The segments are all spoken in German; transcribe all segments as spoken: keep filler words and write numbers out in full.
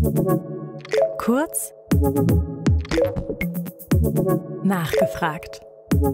Kurz nachgefragt.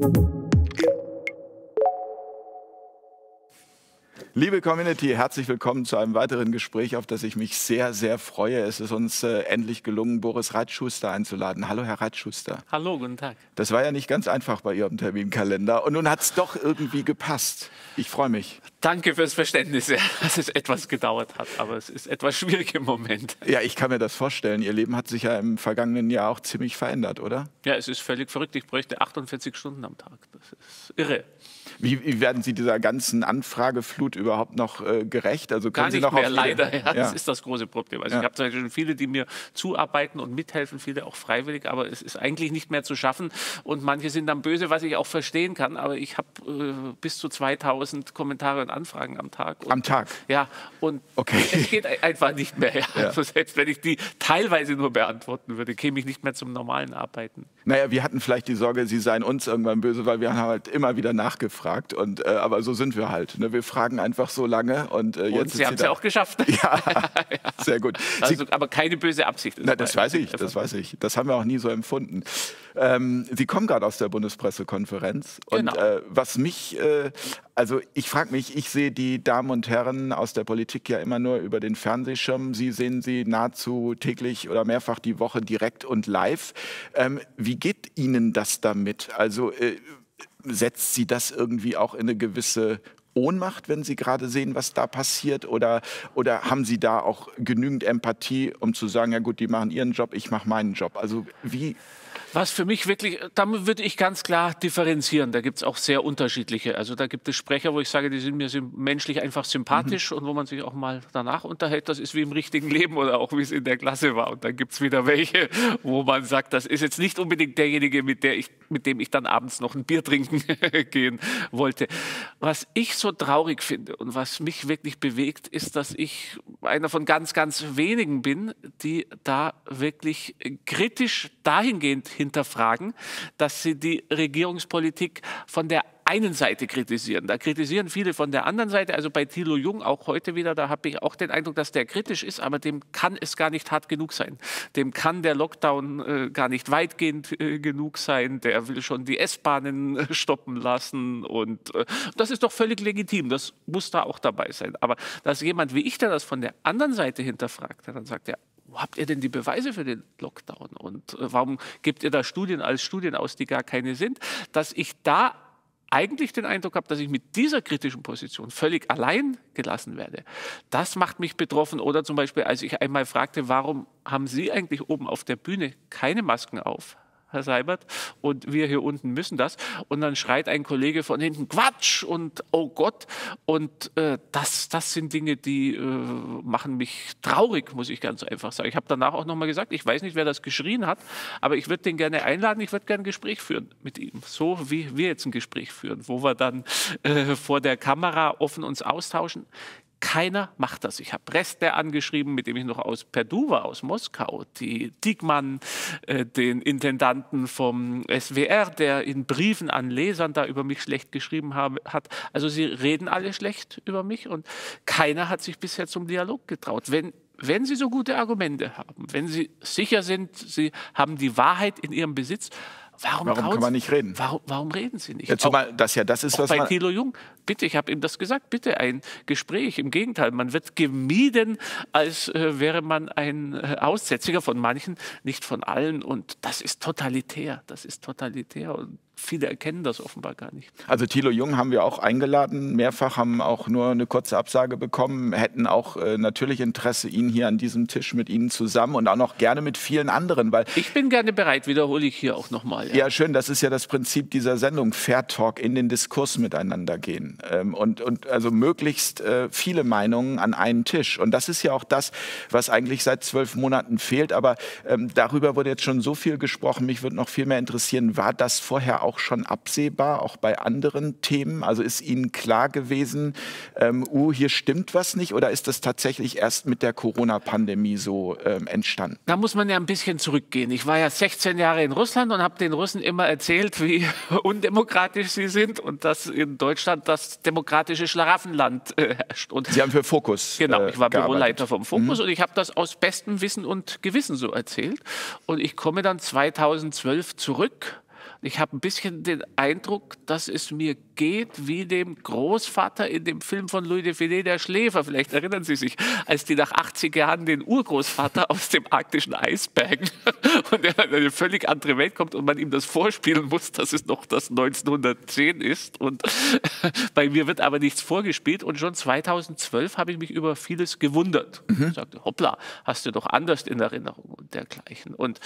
Liebe Community, herzlich willkommen zu einem weiteren Gespräch, auf das ich mich sehr, sehr freue. Es ist uns äh, endlich gelungen, Boris Reitschuster einzuladen. Hallo, Herr Reitschuster. Hallo, guten Tag. Das war ja nicht ganz einfach bei Ihrem Terminkalender und nun hat es doch irgendwie gepasst. Ich freue mich. Danke fürs Verständnis, ja, dass es etwas gedauert hat, aber es ist etwas schwierig im Moment. Ja, ich kann mir das vorstellen. Ihr Leben hat sich ja im vergangenen Jahr auch ziemlich verändert, oder? Ja, es ist völlig verrückt. Ich bräuchte achtundvierzig Stunden am Tag. Das ist irre. Wie, wie werden Sie dieser ganzen Anfrageflut überhaupt noch äh, gerecht? Also können Gar Sie nicht noch mehr, auf leider. Ja, ja. Das ist das große Problem. Also Ja. ich habe zum Beispiel viele, die mir zuarbeiten und mithelfen, viele auch freiwillig, aber es ist eigentlich nicht mehr zu schaffen. Und manche sind dann böse, was ich auch verstehen kann. Aber ich habe äh, bis zu zweitausend Kommentare und Anfragen am Tag. Und, Am Tag? Ja, und okay. es geht einfach nicht mehr. Ja. Ja. Also selbst wenn ich die teilweise nur beantworten würde, käme ich nicht mehr zum normalen Arbeiten. Naja, wir hatten vielleicht die Sorge, Sie seien uns irgendwann böse, weil wir haben halt immer wieder nachgefragt. Und, äh, aber so sind wir halt. Ne? Wir fragen einfach so lange. Und, äh, jetzt und Sie haben es ja auch geschafft. Ja, sehr gut. Also, aber keine böse Absicht. Na, das weiß ich, das weiß ich. Das haben wir auch nie so empfunden. Ähm, Sie kommen gerade aus der Bundespressekonferenz. Und Genau. äh, was mich, äh, also ich frage mich, ich sehe die Damen und Herren aus der Politik ja immer nur über den Fernsehschirm. Sie sehen sie nahezu täglich oder mehrfach die Woche direkt und live. Ähm, wie geht Ihnen das damit? Also äh, setzt Sie das irgendwie auch in eine gewisse Ohnmacht, wenn Sie gerade sehen, was da passiert? Oder, oder haben Sie da auch genügend Empathie, um zu sagen, ja gut, die machen ihren Job, ich mache meinen Job? Also wie... Was für mich wirklich, da würde ich ganz klar differenzieren. Da gibt es auch sehr unterschiedliche. Also da gibt es Sprecher, wo ich sage, die sind mir menschlich einfach sympathisch mhm. und wo man sich auch mal danach unterhält. Das ist wie im richtigen Leben oder auch wie es in der Klasse war. Und dann gibt es wieder welche, wo man sagt, das ist jetzt nicht unbedingt derjenige, mit, der ich, mit dem ich dann abends noch ein Bier trinken gehen wollte. Was ich so traurig finde und was mich wirklich bewegt, ist, dass ich einer von ganz, ganz wenigen bin, die da wirklich kritisch dahingehend hinterfragen, dass sie die Regierungspolitik von der einen Seite kritisieren. Da kritisieren viele von der anderen Seite, also bei Thilo Jung auch heute wieder, da habe ich auch den Eindruck, dass der kritisch ist, aber dem kann es gar nicht hart genug sein. Dem kann der Lockdown äh, gar nicht weitgehend äh, genug sein. Der will schon die S-Bahnen äh, stoppen lassen und äh, das ist doch völlig legitim. Das muss da auch dabei sein. Aber dass jemand wie ich, der das von der anderen Seite hinterfragt, dann sagt er, wo habt ihr denn die Beweise für den Lockdown? Und äh, warum gebt ihr da Studien als Studien aus, die gar keine sind? Dass ich da eigentlich den Eindruck habe, dass ich mit dieser kritischen Position völlig allein gelassen werde. Das macht mich betroffen. Oder zum Beispiel, als ich einmal fragte, warum haben Sie eigentlich oben auf der Bühne keine Masken auf, Herr Seibert, und wir hier unten müssen das. Und dann schreit ein Kollege von hinten, Quatsch und oh Gott. Und äh, das, das sind Dinge, die äh, machen mich traurig, muss ich ganz einfach sagen. Ich habe danach auch nochmal gesagt, ich weiß nicht, wer das geschrien hat, aber ich würde den gerne einladen, ich würde gerne ein Gespräch führen mit ihm. So wie wir jetzt ein Gespräch führen, wo wir dann äh, vor der Kamera offen uns austauschen. Keiner macht das. Ich habe Restler angeschrieben, mit dem ich noch aus Perdu war, aus Moskau. Die Diekmann, äh, den Intendanten vom S W R, der in Briefen an Lesern da über mich schlecht geschrieben habe, hat. Also sie reden alle schlecht über mich und keiner hat sich bisher zum Dialog getraut. Wenn Wenn Sie so gute Argumente haben, wenn Sie sicher sind, Sie haben die Wahrheit in Ihrem Besitz, warum, warum kann man nicht reden? Warum, warum reden Sie nicht? Ja, zumal das ja das ist, auch was bei man... Thilo Jung, bitte, ich habe ihm das gesagt, bitte ein Gespräch. Im Gegenteil, man wird gemieden, als äh, wäre man ein äh, Aussätziger von manchen, nicht von allen. Und das ist totalitär, das ist totalitär. Und viele erkennen das offenbar gar nicht. Also Thilo Jung haben wir auch eingeladen, mehrfach, haben auch nur eine kurze Absage bekommen, hätten auch äh, natürlich Interesse, ihn hier an diesem Tisch mit Ihnen zusammen und auch noch gerne mit vielen anderen. Weil ich bin gerne bereit, wiederhole ich hier auch nochmal. Ja. ja, schön, das ist ja das Prinzip dieser Sendung, Fair Talk, in den Diskurs miteinander gehen ähm, und, und also möglichst äh, viele Meinungen an einen Tisch. Und das ist ja auch das, was eigentlich seit zwölf Monaten fehlt, aber ähm, darüber wurde jetzt schon so viel gesprochen, mich würde noch viel mehr interessieren, war das vorher auch auch schon absehbar, auch bei anderen Themen? Also ist Ihnen klar gewesen, ähm, uh, hier stimmt was nicht, oder ist das tatsächlich erst mit der Corona-Pandemie so ähm, entstanden? Da muss man ja ein bisschen zurückgehen. Ich war ja sechzehn Jahre in Russland und habe den Russen immer erzählt, wie undemokratisch sie sind und dass in Deutschland das demokratische Schlaraffenland äh, herrscht. Und Sie haben für Focus Genau, ich war äh, Büroleiter vom Focus mhm. und ich habe das aus bestem Wissen und Gewissen so erzählt. Und ich komme dann zweitausendzwölf zurück. Ich habe ein bisschen den Eindruck, dass es mir geht wie dem Großvater in dem Film von Louis de Funès, Der Schläfer. Vielleicht erinnern Sie sich, als die nach achtzig Jahren den Urgroßvater aus dem arktischen Eis bergen und er in eine völlig andere Welt kommt und man ihm das vorspielen muss, dass es noch das neunzehnhundertzehn ist. Und bei mir wird aber nichts vorgespielt. Und schon zweitausendzwölf habe ich mich über vieles gewundert. Mhm. Ich sagte, hoppla, hast du doch anders in Erinnerung und dergleichen. Und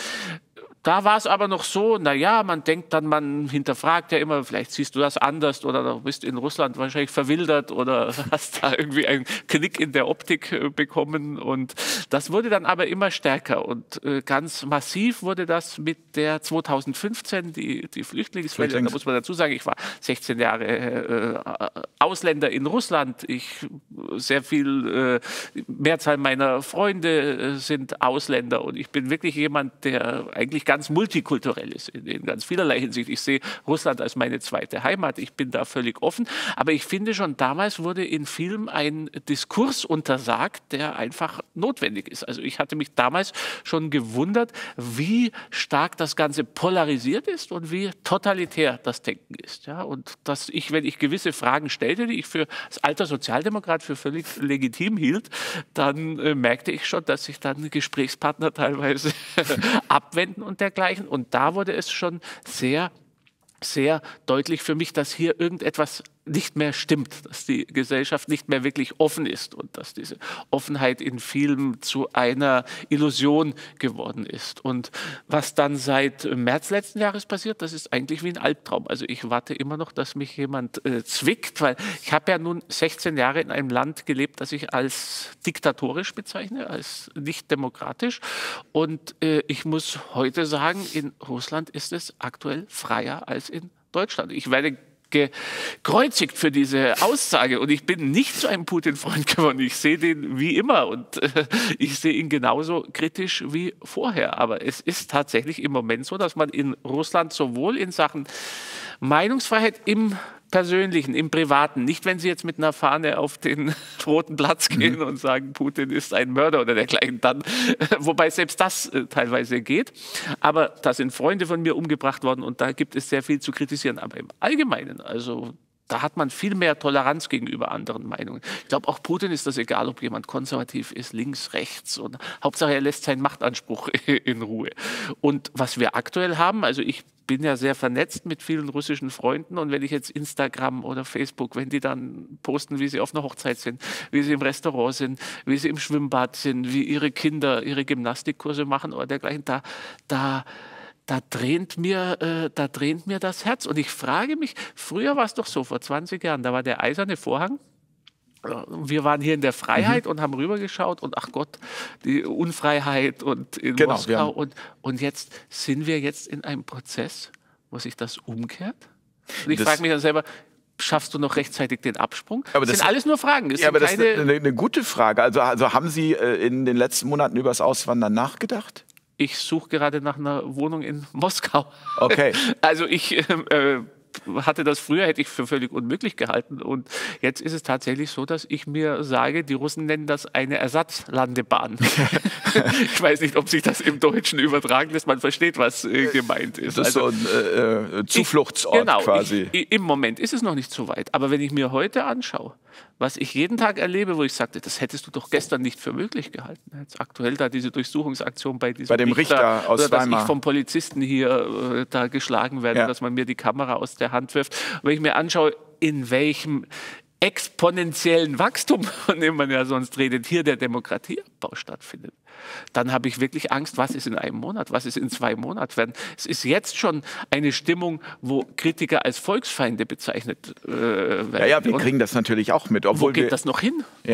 da war es aber noch so, naja, man denkt dann, man hinterfragt ja immer, vielleicht siehst du das anders oder du bist in Russland wahrscheinlich verwildert oder hast da irgendwie einen Knick in der Optik äh, bekommen. Und das wurde dann aber immer stärker. Und äh, ganz massiv wurde das mit der zweitausendfünfzehn, die, die Flüchtlingswelle. Flüchtlings. Da muss man dazu sagen, ich war sechzehn Jahre äh, Ausländer in Russland. Ich sehr viel, äh, Mehrzahl meiner Freunde äh, sind Ausländer. Und ich bin wirklich jemand, der eigentlich ganz multikulturell ist, in, in ganz vielerlei Hinsicht. Ich sehe Russland als meine zweite Heimat. Ich bin da völlig offen. Aber ich finde, schon damals wurde in Filmen ein Diskurs untersagt, der einfach notwendig ist. Also ich hatte mich damals schon gewundert, wie stark das Ganze polarisiert ist und wie totalitär das Denken ist. Ja, und dass ich, wenn ich gewisse Fragen stellte, die ich für als alter Sozialdemokrat für völlig legitim hielt, dann äh, merkte ich schon, dass sich dann Gesprächspartner teilweise abwenden und dergleichen. Und da wurde es schon sehr, sehr deutlich für mich, dass hier irgendetwas nicht mehr stimmt, dass die Gesellschaft nicht mehr wirklich offen ist und dass diese Offenheit in vielen zu einer Illusion geworden ist. Und was dann seit März letzten Jahres passiert, das ist eigentlich wie ein Albtraum. Also ich warte immer noch, dass mich jemand äh, zwickt, weil ich habe ja nun sechzehn Jahre in einem Land gelebt, das ich als diktatorisch bezeichne, als nicht demokratisch. Und äh, ich muss heute sagen, in Russland ist es aktuell freier als in Deutschland. Ich werde gekreuzigt für diese Aussage und ich bin nicht zu einem Putin-Freund geworden. Ich sehe den wie immer und äh, ich sehe ihn genauso kritisch wie vorher. Aber es ist tatsächlich im Moment so, dass man in Russland sowohl in Sachen Meinungsfreiheit im Persönlichen, im Privaten, nicht wenn Sie jetzt mit einer Fahne auf den Roten Platz gehen mhm. und sagen, Putin ist ein Mörder oder dergleichen, dann, wobei selbst das äh, teilweise geht. Aber da sind Freunde von mir umgebracht worden und da gibt es sehr viel zu kritisieren. Aber im Allgemeinen, also da hat man viel mehr Toleranz gegenüber anderen Meinungen. Ich glaube, auch Putin ist das egal, ob jemand konservativ ist, links, rechts. Und Hauptsache, er lässt seinen Machtanspruch in Ruhe. Und was wir aktuell haben, also ich bin ja sehr vernetzt mit vielen russischen Freunden und wenn ich jetzt Instagram oder Facebook, wenn die dann posten, wie sie auf einer Hochzeit sind, wie sie im Restaurant sind, wie sie im Schwimmbad sind, wie ihre Kinder ihre Gymnastikkurse machen oder dergleichen, da, da Da drehnt, mir, äh, da drehnt mir das Herz. Und ich frage mich, früher war es doch so, vor zwanzig Jahren, da war der eiserne Vorhang. Wir waren hier in der Freiheit mhm. und haben rübergeschaut und ach Gott, die Unfreiheit und in genau, Moskau. Und, und jetzt sind wir jetzt in einem Prozess, wo sich das umkehrt. Und ich frage mich dann selber, schaffst du noch rechtzeitig den Absprung? Aber das das sind alles nur Fragen. Das ja, aber das keine ist eine, eine gute Frage. Also, also haben Sie äh, in den letzten Monaten über das Auswandern nachgedacht? Ich suche gerade nach einer Wohnung in Moskau. Okay. Also ich äh, hatte das früher, hätte ich für völlig unmöglich gehalten. Und jetzt ist es tatsächlich so, dass ich mir sage, die Russen nennen das eine Ersatzlandebahn. Ich weiß nicht, ob sich das im Deutschen übertragen lässt. Man versteht, was äh, gemeint ist. Das ist also, so ein äh, Zufluchtsort ich, genau, quasi. Ich, Im Moment ist es noch nicht so weit. Aber wenn ich mir heute anschaue, was ich jeden Tag erlebe, wo ich sagte, das hättest du doch gestern nicht für möglich gehalten. Jetzt aktuell da diese Durchsuchungsaktion bei diesem bei dem Richter, Richter aus oder Weimar. Dass ich vom Polizisten hier äh, da geschlagen werde, ja. dass man mir die Kamera aus der Hand wirft. Und wenn ich mir anschaue, in welchem exponentiellen Wachstum, von dem man ja sonst redet, hier der Demokratieabbau stattfindet, dann habe ich wirklich Angst, was ist in einem Monat, was ist in zwei Monaten werden. Es ist jetzt schon eine Stimmung, wo Kritiker als Volksfeinde bezeichnet äh, werden. Ja, ja, wir kriegen das natürlich auch mit. Obwohl wo geht wir, das noch hin? Ja.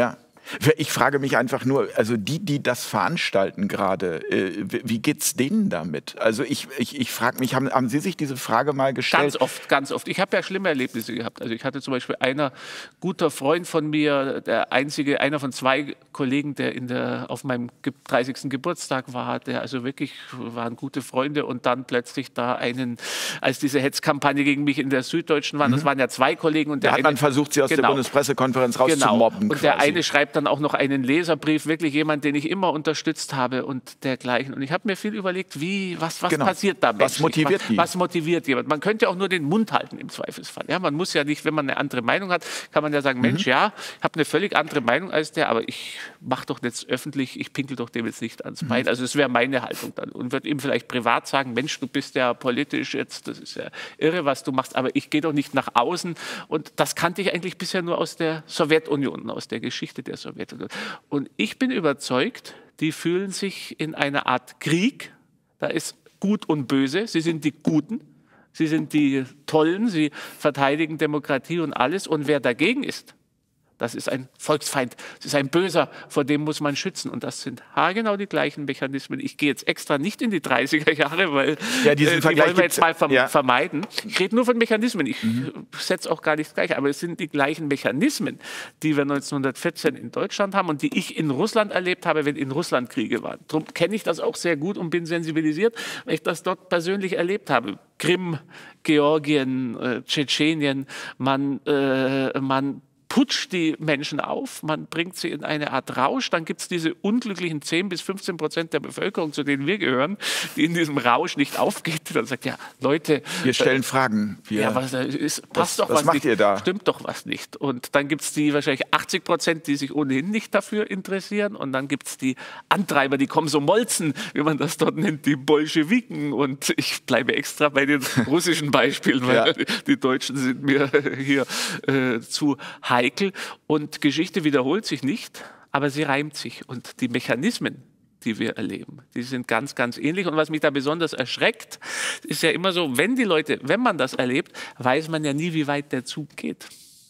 Ich frage mich einfach nur, also die, die das veranstalten gerade, äh, wie geht's denen damit? Also ich, ich, ich frage mich, haben, haben Sie sich diese Frage mal gestellt? Ganz oft, ganz oft. Ich habe ja schlimme Erlebnisse gehabt. Also ich hatte zum Beispiel einer guter Freund von mir, der einzige, einer von zwei Kollegen, der in der auf meinem dreißigsten Geburtstag war, der also wirklich waren gute Freunde und dann plötzlich da einen, als diese Hetzkampagne gegen mich in der Süddeutschen war, mhm. das waren ja zwei Kollegen und der da hat eine, man versucht, sie aus genau, der Bundespressekonferenz rauszumobben. Genau. Und der eine schreibt dann auch noch einen Leserbrief, wirklich jemand, den ich immer unterstützt habe und dergleichen. Und ich habe mir viel überlegt, wie, was, was genau. passiert da menschlich? Was motiviert was, die? Was motiviert jemand? Man könnte auch nur den Mund halten im Zweifelsfall. Ja, man muss ja nicht, wenn man eine andere Meinung hat, kann man ja sagen, Mensch, mhm. ja, ich habe eine völlig andere Meinung als der, aber ich mache doch jetzt öffentlich, ich pinkel doch dem jetzt nicht ans Bein. Mhm. Also das wäre meine Haltung dann. Und würde ihm vielleicht privat sagen, Mensch, du bist ja politisch jetzt, das ist ja irre, was du machst, aber ich gehe doch nicht nach außen. Und das kannte ich eigentlich bisher nur aus der Sowjetunion, aus der Geschichte der Sowjetunion. Und ich bin überzeugt, die fühlen sich in einer Art Krieg. Da ist Gut und Böse. Sie sind die Guten. Sie sind die Tollen. Sie verteidigen Demokratie und alles. Und wer dagegen ist, das ist ein Volksfeind, das ist ein Böser, vor dem muss man schützen. Und das sind haargenau die gleichen Mechanismen. Ich gehe jetzt extra nicht in die dreißiger Jahre, weil ja, diesen äh, die wollen wir jetzt mal verm ja. vermeiden. Ich rede nur von Mechanismen. Ich mhm. setze auch gar nichts gleich. Aber es sind die gleichen Mechanismen, die wir neunzehnhundertvierzehn in Deutschland haben und die ich in Russland erlebt habe, wenn in Russland Kriege waren. Darum kenne ich das auch sehr gut und bin sensibilisiert, weil ich das dort persönlich erlebt habe. Krim, Georgien, äh, Tschetschenien, man, äh, man putscht die Menschen auf, man bringt sie in eine Art Rausch, dann gibt es diese unglücklichen zehn bis fünfzehn Prozent der Bevölkerung, zu denen wir gehören, die in diesem Rausch nicht aufgeht. Dann sagt, ja, Leute... Wir stellen äh, Fragen. Wir, ja, was, ist, passt was, doch was was macht nicht, ihr da? Stimmt doch was nicht. Und dann gibt es die wahrscheinlich achtzig Prozent, die sich ohnehin nicht dafür interessieren. Und dann gibt es die Antreiber, die Komsomolzen, wie man das dort nennt, die Bolschewiken. Und ich bleibe extra bei den russischen Beispielen, weil ja. die Deutschen sind mir hier äh, zu heikel. Und Geschichte wiederholt sich nicht, aber sie reimt sich. Und die Mechanismen, die wir erleben, die sind ganz, ganz ähnlich. Und was mich da besonders erschreckt, ist ja immer so, wenn die Leute, wenn man das erlebt, weiß man ja nie, wie weit der Zug geht.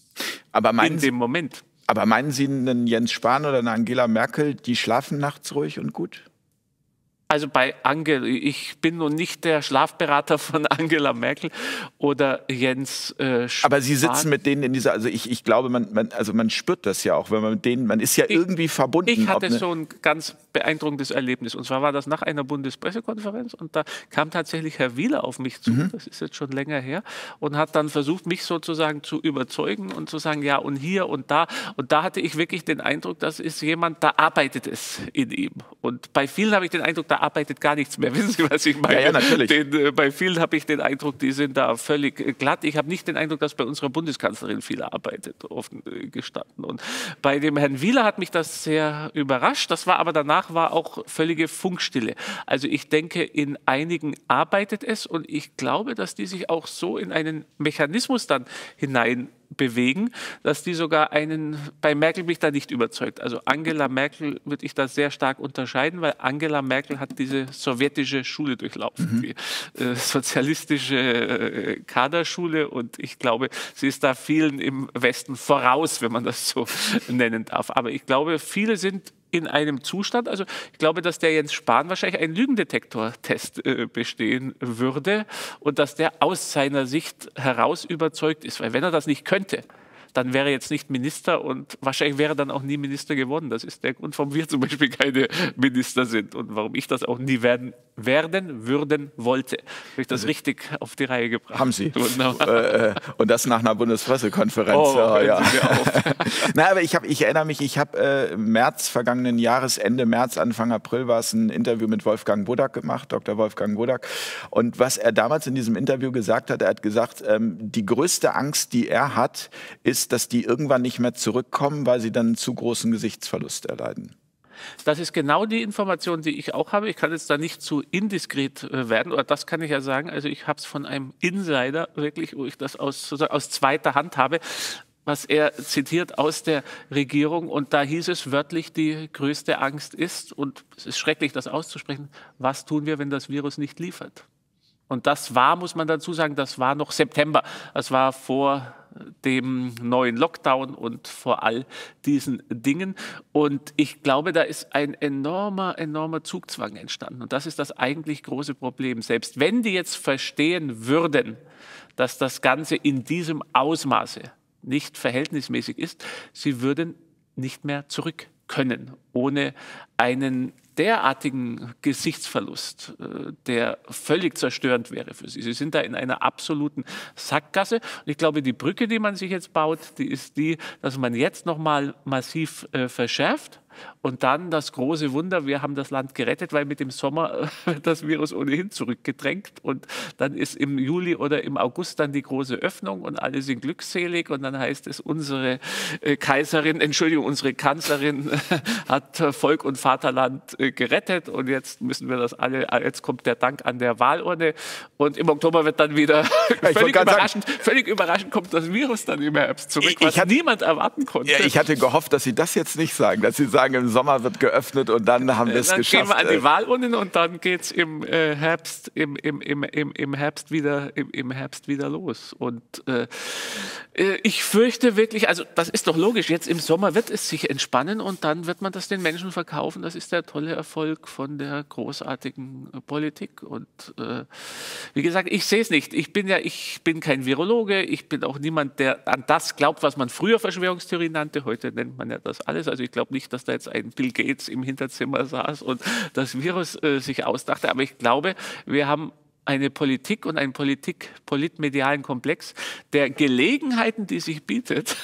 Aber in dem Moment. Aber meinen Sie, einen Jens Spahn oder eine Angela Merkel, die schlafen nachts ruhig und gut? Also bei Angela, ich bin nun nicht der Schlafberater von Angela Merkel oder Jens äh, Spahn. Aber Sie sitzen mit denen in dieser, also ich, ich glaube, man, man, also man spürt das ja auch, wenn man mit denen, man ist ja ich, irgendwie verbunden. Ich hatte so ein ganz beeindruckendes Erlebnis. Und zwar war das nach einer Bundespressekonferenz und da kam tatsächlich Herr Wieler auf mich zu, mhm. das ist jetzt schon länger her, und hat dann versucht, mich sozusagen zu überzeugen und zu sagen, ja und hier und da. Und da hatte ich wirklich den Eindruck, das ist jemand, da arbeitet es in ihm. Und bei vielen habe ich den Eindruck, da arbeitet gar nichts mehr. Wissen Sie, was ich meine? Ja, ja, natürlich. Den, äh, bei vielen habe ich den Eindruck, die sind da völlig äh, glatt. Ich habe nicht den Eindruck, dass bei unserer Bundeskanzlerin viel arbeitet, offen äh, gestanden. Und bei dem Herrn Wieler hat mich das sehr überrascht. Das war aber danach war auch völlige Funkstille. Also ich denke, in einigen arbeitet es und ich glaube, dass die sich auch so in einen Mechanismus dann hinein bewegen, dass die sogar einen, bei Merkel bin ich da nicht überzeugt. Also Angela Merkel würde ich da sehr stark unterscheiden, weil Angela Merkel hat diese sowjetische Schule durchlaufen, mhm. die äh, sozialistische äh, Kaderschule, und ich glaube, sie ist da vielen im Westen voraus, wenn man das so nennen darf. Aber ich glaube, viele sind in einem Zustand, also ich glaube, dass der Jens Spahn wahrscheinlich einen Lügendetektor-Test äh, bestehen würde und dass der aus seiner Sicht heraus überzeugt ist, weil wenn er das nicht könnte, dann wäre er jetzt nicht Minister und wahrscheinlich wäre er dann auch nie Minister geworden. Das ist der Grund, warum wir zum Beispiel keine Minister sind und warum ich das auch nie werden, werden würden wollte. Habe ich das also, richtig auf die Reihe gebracht? Haben Sie. äh, und das nach einer Bundespressekonferenz. Oh, ja, ja. Na, aber ich, hab, ich erinnere mich, ich habe äh, im März vergangenen Jahres, Ende März, Anfang April, war es ein Interview mit Wolfgang Wodak gemacht, Doktor Wolfgang Wodak. Und was er damals in diesem Interview gesagt hat, er hat gesagt, ähm, die größte Angst, die er hat, ist, dass die irgendwann nicht mehr zurückkommen, weil sie dann einen zu großen Gesichtsverlust erleiden. Das ist genau die Information, die ich auch habe. Ich kann jetzt da nicht zu indiskret äh, werden, oder das kann ich ja sagen. Also ich habe es von einem Insider wirklich, wo ich das aus, aus zweiter Hand habe, was er zitiert aus der Regierung. Und da hieß es wörtlich, die größte Angst ist, und es ist schrecklich, das auszusprechen, was tun wir, wenn das Virus nicht liefert? Und das war, muss man dazu sagen, das war noch September. Das war vor dem neuen Lockdown und vor all diesen Dingen. Und ich glaube, da ist ein enormer, enormer Zugzwang entstanden. Und das ist das eigentlich große Problem. Selbst wenn die jetzt verstehen würden, dass das Ganze in diesem Ausmaße nicht verhältnismäßig ist, sie würden nicht mehr zurück können, ohne einen derartigen Gesichtsverlust, der völlig zerstörend wäre für sie. Sie sind da in einer absoluten Sackgasse. Und ich glaube, die Brücke, die man sich jetzt baut, die ist die, dass man jetzt noch mal massiv äh, verschärft. Und dann das große Wunder, wir haben das Land gerettet, weil mit dem Sommer wird das Virus ohnehin zurückgedrängt. Und dann ist im Juli oder im August dann die große Öffnung und alle sind glückselig. Und dann heißt es, unsere äh, Kaiserin, Entschuldigung, unsere Kanzlerin hat Volk und Vaterland äh, gerettet. Und jetzt müssen wir das alle, jetzt kommt der Dank an der Wahlurne. Und im Oktober wird dann wieder ja, völlig, überraschend, sagen, völlig überraschend kommt das Virus dann im Herbst zurück, ich, was ich hatte, niemand erwarten konnte. Ja, ich hatte gehofft, dass Sie das jetzt nicht sagen, dass Sie sagen, im Sommer wird geöffnet und dann haben wir es geschafft. Dann gehen wir an die Wahlurnen und dann geht es im, äh, Herbst, im, im, im, im, im, Herbst wieder, im, im Herbst wieder los. Und äh, ich fürchte wirklich, also das ist doch logisch, jetzt im Sommer wird es sich entspannen und dann wird man das den Menschen verkaufen. Das ist der tolle Erfolg von der großartigen äh, Politik. Und äh, wie gesagt, ich sehe es nicht. Ich bin ja, ich bin kein Virologe, ich bin auch niemand, der an das glaubt, was man früher Verschwörungstheorie nannte. Heute nennt man ja das alles. Also ich glaube nicht, dass da jetzt ein Bill Gates im Hinterzimmer saß und das Virus äh, sich ausdachte. Aber ich glaube, wir haben eine Politik und einen Politik, politmedialen Komplex, der Gelegenheiten, die sich bietet,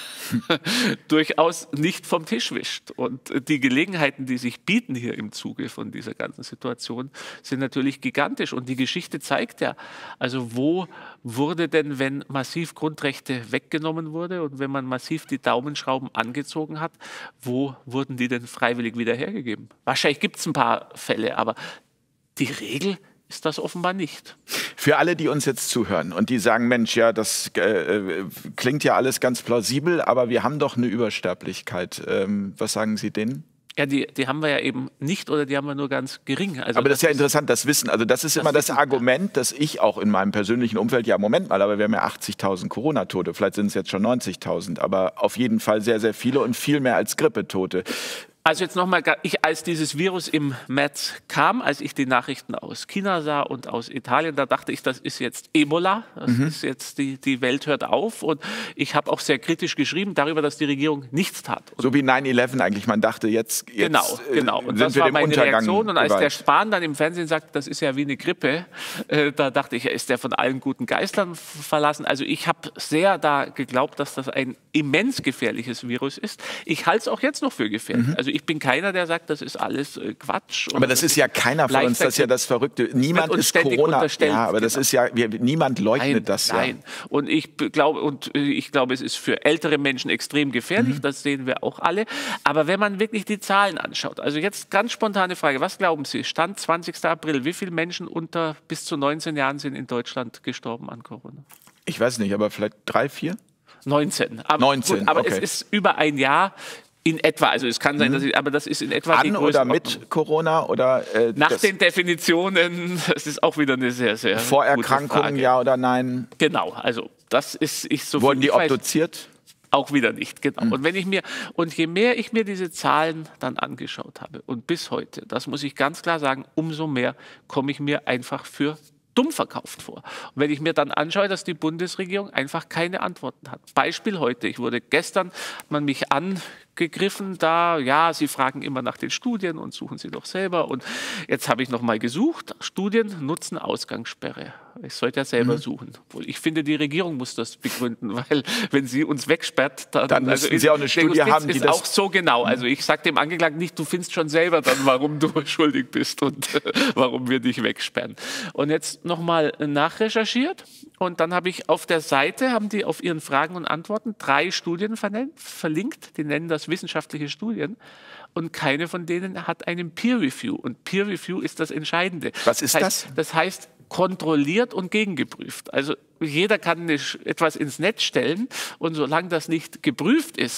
durchaus nicht vom Tisch wischt. Und die Gelegenheiten, die sich bieten hier im Zuge von dieser ganzen Situation, sind natürlich gigantisch. Und die Geschichte zeigt ja, also wo wurde denn, wenn massiv Grundrechte weggenommen wurde und wenn man massiv die Daumenschrauben angezogen hat, wo wurden die denn freiwillig wieder hergegeben? Wahrscheinlich gibt es ein paar Fälle, aber die Regel ist das offenbar nicht. Für alle, die uns jetzt zuhören und die sagen, Mensch, ja, das äh, klingt ja alles ganz plausibel, aber wir haben doch eine Übersterblichkeit. Ähm, was sagen Sie denen? Ja, die, die haben wir ja eben nicht oder die haben wir nur ganz gering. Also aber das, das ist ja interessant, das Wissen. Also das ist das immer das Wissen, Argument, ja. Das ich auch in meinem persönlichen Umfeld, ja Moment mal, aber wir haben ja achtzigtausend Corona-Tote, vielleicht sind es jetzt schon neunzigtausend, aber auf jeden Fall sehr, sehr viele und viel mehr als Grippetote. Also jetzt nochmal, ich, als dieses Virus im März kam, als ich die Nachrichten aus China sah und aus Italien, da dachte ich, das ist jetzt Ebola, das mhm. ist jetzt, die, die Welt hört auf. Und ich habe auch sehr kritisch geschrieben darüber, dass die Regierung nichts tat. Und so wie neun elf eigentlich, man dachte, jetzt, jetzt genau, genau. Und sind das wir war dem meine Untergang Reaktion. Und als geweiht. der Spahn dann im Fernsehen sagte, das ist ja wie eine Grippe, äh, da dachte ich, ist der von allen guten Geistern verlassen. Also ich habe sehr da geglaubt, dass das ein immens gefährliches Virus ist. Ich halte es auch jetzt noch für gefährlich. Mhm. Also ich bin keiner, der sagt, das ist alles äh, Quatsch. Aber das ist ja keiner von uns, das ist ja das Verrückte. Niemand ist Corona. Ja, aber das genau. ist ja, wir, niemand leugnet nein, das ja. Nein. Und ich glaube, und ich glaube, es ist für ältere Menschen extrem gefährlich, mhm. das sehen wir auch alle. Aber wenn man wirklich die Zahlen anschaut, also jetzt ganz spontane Frage, was glauben Sie, Stand zwanzigster April, wie viele Menschen unter bis zu neunzehn Jahren sind in Deutschland gestorben an Corona? Ich weiß nicht, aber vielleicht drei, vier? neunzehn. Aber, neunzehn, gut, aber okay. es ist über ein Jahr. In etwa, also es kann sein, mhm. dass ich, aber das ist in etwa An die oder mit Corona oder äh, nach den Definitionen, das ist auch wieder eine sehr, sehr Vorerkrankungen, ja oder nein? Genau, also das ist ich so. Wurden die obduziert? Auch wieder nicht, genau. Mhm. Und wenn ich mir und je mehr ich mir diese Zahlen dann angeschaut habe und bis heute, das muss ich ganz klar sagen, umso mehr komme ich mir einfach für dumm verkauft vor. Und wenn ich mir dann anschaue, dass die Bundesregierung einfach keine Antworten hat. Beispiel heute, ich wurde gestern, hat man mich angegriffen, da, ja, Sie fragen immer nach den Studien und suchen Sie doch selber. Und jetzt habe ich noch mal gesucht, Studien nutzen Ausgangssperre. Ich sollte ja selber mhm. suchen. Ich finde, die Regierung muss das begründen, weil wenn sie uns wegsperrt, dann, dann müssen also Sie auch eine Studie haben, die ist das auch so genau. Also ich sage dem Angeklagten nicht, du findest schon selber dann, warum du schuldig bist und äh, warum wir dich wegsperren. Und jetzt nochmal nachrecherchiert und dann habe ich auf der Seite, haben die auf ihren Fragen und Antworten drei Studien verlinkt, die nennen das wissenschaftliche Studien und keine von denen hat einen Peer Review und Peer Review ist das Entscheidende. Was ist das heißt, das? Das heißt kontrolliert und gegengeprüft. Also jeder kann etwas ins Netz stellen und solange das nicht geprüft ist,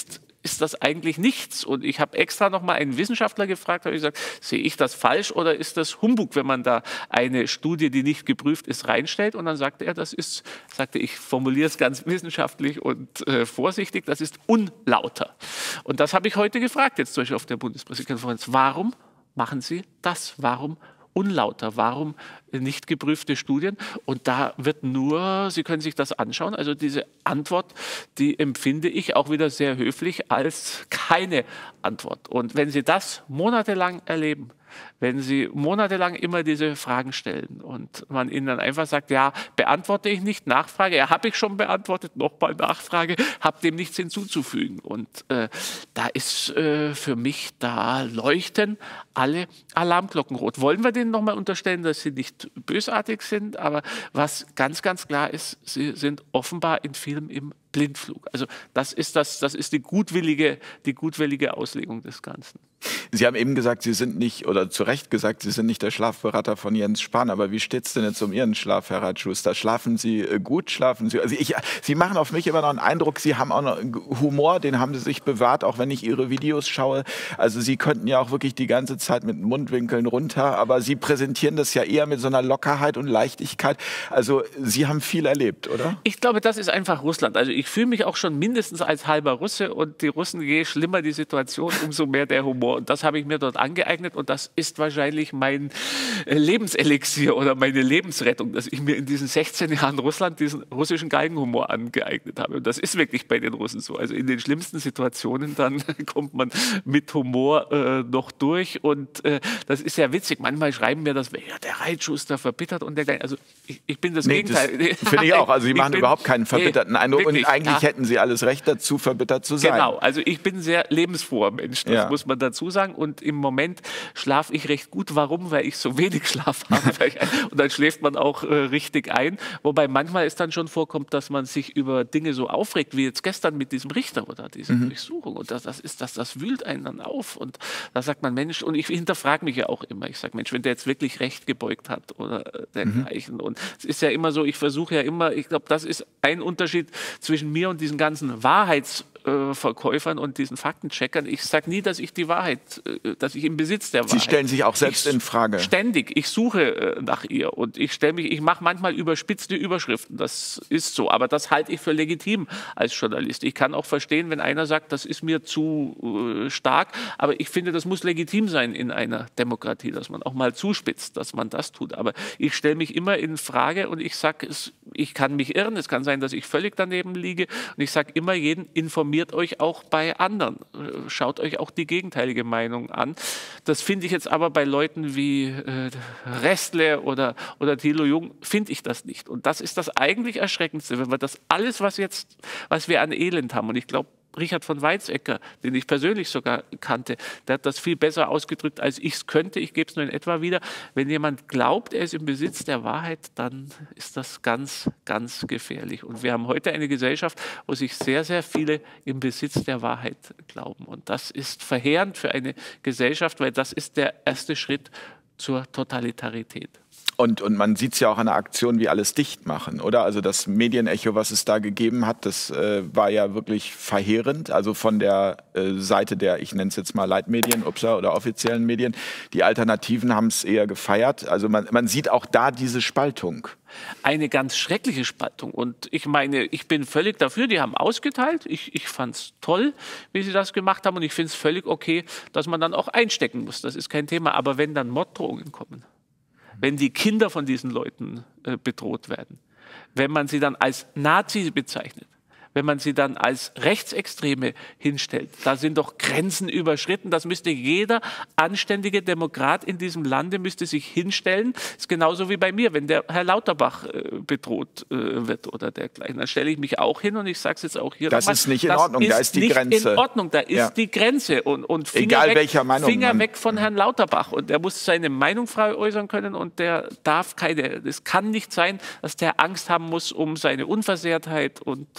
ist das eigentlich nichts. Und ich habe extra noch mal einen Wissenschaftler gefragt, habe ich gesagt, sehe ich das falsch oder ist das Humbug, wenn man da eine Studie, die nicht geprüft ist, reinstellt? Und dann sagte er, das ist, sagte ich, formuliere es ganz wissenschaftlich und äh, vorsichtig, das ist unlauter. Und das habe ich heute gefragt, jetzt zum Beispiel auf der Bundespressekonferenz. Warum machen Sie das? Warum unlauter? Warum nicht geprüfte Studien? Und da wird nur, Sie können sich das anschauen, also diese Antwort, die empfinde ich auch wieder sehr höflich als keine Antwort. Und wenn Sie das monatelang erleben, wenn Sie monatelang immer diese Fragen stellen und man Ihnen dann einfach sagt, ja, beantworte ich nicht, Nachfrage, ja, habe ich schon beantwortet, nochmal Nachfrage, habe dem nichts hinzuzufügen. Und äh, da ist äh, für mich, da leuchten alle Alarmglocken rot. Wollen wir denen nochmal unterstellen, dass sie nicht bösartig sind, aber was ganz, ganz klar ist, sie sind offenbar in vielem im Blindflug. Also das ist, das, das ist die gutwillige, die gutwillige Auslegung des Ganzen. Sie haben eben gesagt, Sie sind nicht, oder zu Recht gesagt, Sie sind nicht der Schlafberater von Jens Spahn. Aber wie steht es denn jetzt um Ihren Schlaf, Herr Reitschuster? Schlafen Sie äh, gut? Schlafen Sie? Also ich, Sie machen auf mich immer noch einen Eindruck, Sie haben auch noch Humor, den haben Sie sich bewahrt, auch wenn ich Ihre Videos schaue. Also Sie könnten ja auch wirklich die ganze Zeit mit Mundwinkeln runter, aber Sie präsentieren das ja eher mit so einer Lockerheit und Leichtigkeit. Also Sie haben viel erlebt, oder? Ich glaube, das ist einfach Russland. Also ich fühle mich auch schon mindestens als halber Russe und die Russen, je schlimmer die Situation, umso mehr der Humor. Und das habe ich mir dort angeeignet und das ist wahrscheinlich mein Lebenselixier oder meine Lebensrettung, dass ich mir in diesen sechzehn Jahren Russland diesen russischen Galgenhumor angeeignet habe. Und das ist wirklich bei den Russen so. Also in den schlimmsten Situationen dann kommt man mit Humor äh, noch durch und äh, das ist ja witzig. Manchmal schreiben mir das, ja, der Reitschuster verbittert und der, also ich, ich bin das nee, Gegenteil. Das finde ich auch. Also Sie machen bin, überhaupt keinen verbitterten nee, Eindruck wirklich, und eigentlich ja. hätten Sie alles Recht dazu, verbittert zu sein. Genau, also ich bin ein sehr lebensfroher Mensch, das ja. muss man dazu sagen. Und im Moment schlafe ich recht gut. Warum? Weil ich so wenig Schlaf habe. Und dann schläft man auch äh, richtig ein. Wobei manchmal es dann schon vorkommt, dass man sich über Dinge so aufregt, wie jetzt gestern mit diesem Richter oder dieser mhm. Durchsuchung. Und das, das, ist, das, das wühlt einen dann auf. Und da sagt man, Mensch, und ich hinterfrage mich ja auch immer. Ich sage, Mensch, wenn der jetzt wirklich Recht gebeugt hat oder dergleichen. Mhm. Und es ist ja immer so, ich versuche ja immer, ich glaube, das ist ein Unterschied zwischen mir und diesen ganzen Wahrheits- Verkäufern und diesen Faktencheckern. Ich sage nie, dass ich die Wahrheit, dass ich im Besitz der Wahrheit. Sie stellen sich auch selbst ich, in Frage. Ständig. Ich suche nach ihr und ich stelle mich, ich mache manchmal überspitzte Überschriften. Das ist so. Aber das halte ich für legitim als Journalist. Ich kann auch verstehen, wenn einer sagt, das ist mir zu äh, stark. Aber ich finde, das muss legitim sein in einer Demokratie, dass man auch mal zuspitzt, dass man das tut. Aber ich stelle mich immer in Frage und ich sage, ich kann mich irren. Es kann sein, dass ich völlig daneben liege. Und ich sage immer jeden, informiert euch auch bei anderen. Schaut euch auch die gegenteilige Meinung an. Das finde ich jetzt aber bei Leuten wie äh, Restle oder, oder Thilo Jung, finde ich das nicht. Und das ist das eigentlich Erschreckendste, wenn wir das alles, was jetzt, was wir an Elend haben, und ich glaube, Richard von Weizsäcker, den ich persönlich sogar kannte, der hat das viel besser ausgedrückt, als ich es könnte. Ich gebe es nur in etwa wieder. Wenn jemand glaubt, er ist im Besitz der Wahrheit, dann ist das ganz, ganz gefährlich. Und wir haben heute eine Gesellschaft, wo sich sehr, sehr viele im Besitz der Wahrheit glauben. Und das ist verheerend für eine Gesellschaft, weil das ist der erste Schritt zur Totalitarität. Und, und man sieht es ja auch an der Aktion, wie alles dicht machen, oder? Also das Medienecho, was es da gegeben hat, das äh, war ja wirklich verheerend. Also von der äh, Seite der, ich nenne es jetzt mal Leitmedien, Upsa, oder offiziellen Medien. Die Alternativen haben es eher gefeiert. Also man, man sieht auch da diese Spaltung. Eine ganz schreckliche Spaltung. Und ich meine, ich bin völlig dafür, die haben ausgeteilt. Ich, ich fand es toll, wie sie das gemacht haben. Und ich finde es völlig okay, dass man dann auch einstecken muss. Das ist kein Thema. Aber wenn dann Morddrohungen kommen, wenn die Kinder von diesen Leuten äh, bedroht werden, wenn man sie dann als Nazi bezeichnet, wenn man sie dann als Rechtsextreme hinstellt, da sind doch Grenzen überschritten. Das müsste jeder anständige Demokrat in diesem Lande müsste sich hinstellen. Das ist genauso wie bei mir, wenn der Herr Lauterbach äh, bedroht äh, wird oder dergleichen. Dann stelle ich mich auch hin und ich sage es jetzt auch hier. Das nochmal, ist nicht in Ordnung, ist da ist die nicht Grenze. in Ordnung, da ist ja. die Grenze. Und, und Finger Egal weg, welcher Meinung Finger man, weg von Herrn Lauterbach. Und der muss seine Meinung frei äußern können und der darf keine, es kann nicht sein, dass der Angst haben muss um seine Unversehrtheit und äh,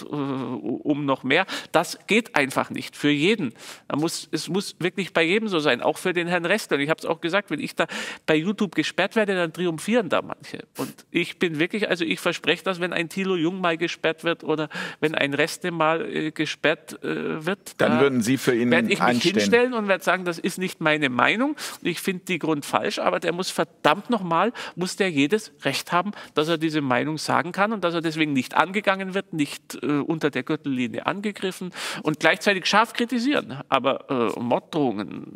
um noch mehr. Das geht einfach nicht für jeden. Da muss, es muss wirklich bei jedem so sein, auch für den Herrn Ressler. Und ich habe es auch gesagt, wenn ich da bei YouTube gesperrt werde, dann triumphieren da manche. Und ich bin wirklich, also ich verspreche das, wenn ein Thilo Jung mal gesperrt wird oder wenn ein Reste mal äh, gesperrt äh, wird, dann da würden Sie für ihn werde ich mich einstehen. hinstellen und werde sagen, das ist nicht meine Meinung und ich finde die Grund falsch, aber der muss verdammt nochmal, muss der jedes Recht haben, dass er diese Meinung sagen kann und dass er deswegen nicht angegangen wird, nicht äh, unter der Gürtellinie angegriffen und gleichzeitig scharf kritisieren. Aber äh, Morddrohungen,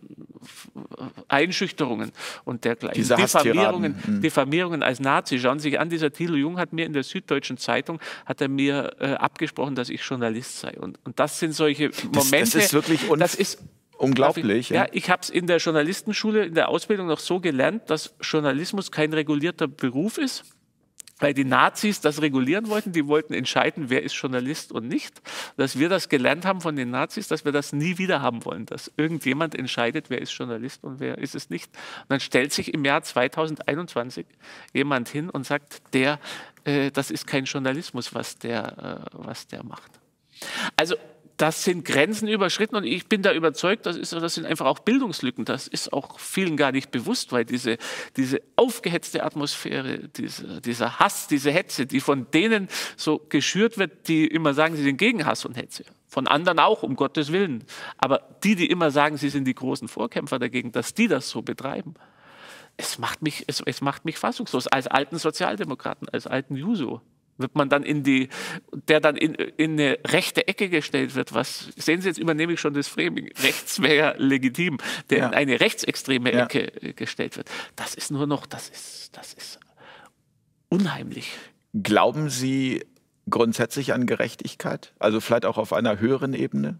Einschüchterungen und dergleichen, Diese Diffamierungen, Hasstiraden. Diffamierungen als Nazi. Schauen Sie sich an, dieser Thilo Jung hat mir in der Süddeutschen Zeitung, hat er mir äh, abgesprochen, dass ich Journalist sei. Und, und das sind solche Momente. Das, das ist wirklich un das ist, unglaublich. ich, ja, ich habe es in der Journalistenschule, in der Ausbildung noch so gelernt, dass Journalismus kein regulierter Beruf ist. Weil die Nazis das regulieren wollten, die wollten entscheiden, wer ist Journalist und nicht. Dass wir das gelernt haben von den Nazis, dass wir das nie wieder haben wollen, dass irgendjemand entscheidet, wer ist Journalist und wer ist es nicht. Und dann stellt sich im Jahr zweitausendeinundzwanzig jemand hin und sagt, der, äh, das ist kein Journalismus, was der, äh, was der macht. Also das sind Grenzen überschritten und ich bin da überzeugt, das, ist, das sind einfach auch Bildungslücken. Das ist auch vielen gar nicht bewusst, weil diese, diese aufgehetzte Atmosphäre, diese, dieser Hass, diese Hetze, die von denen so geschürt wird, die immer sagen, sie sind gegen Hass und Hetze. Von anderen auch, um Gottes Willen. Aber die, die immer sagen, sie sind die großen Vorkämpfer dagegen, dass die das so betreiben, es macht mich, es, es macht mich fassungslos. Als alten Sozialdemokraten, als alten Juso. Wird man dann in die, der dann in, in eine rechte Ecke gestellt wird, was, sehen Sie, jetzt übernehme ich schon das Framing, rechts wäre ja legitim, der ja. in eine rechtsextreme Ecke ja. gestellt wird. Das ist nur noch, das ist, das ist unheimlich. Glauben Sie grundsätzlich an Gerechtigkeit? Also vielleicht auch auf einer höheren Ebene?